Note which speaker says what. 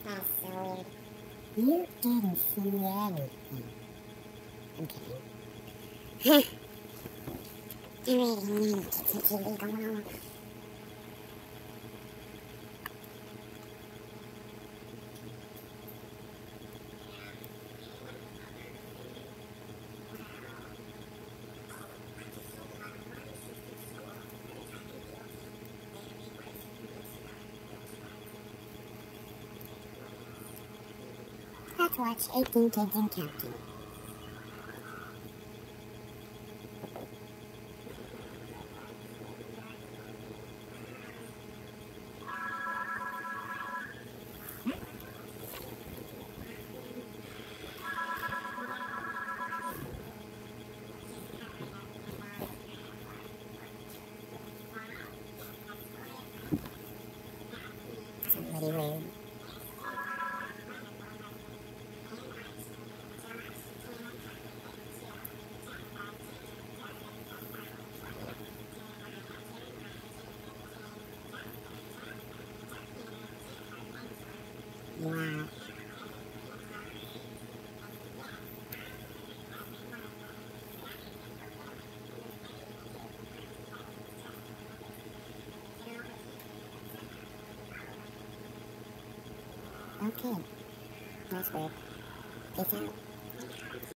Speaker 1: That's so weird. You didn't see anything. I'm kidding. I really need to see TV going on. Let's watch 18 Kids and Counting. Somebody rude. Wow. Okay. That's weird. Peace out.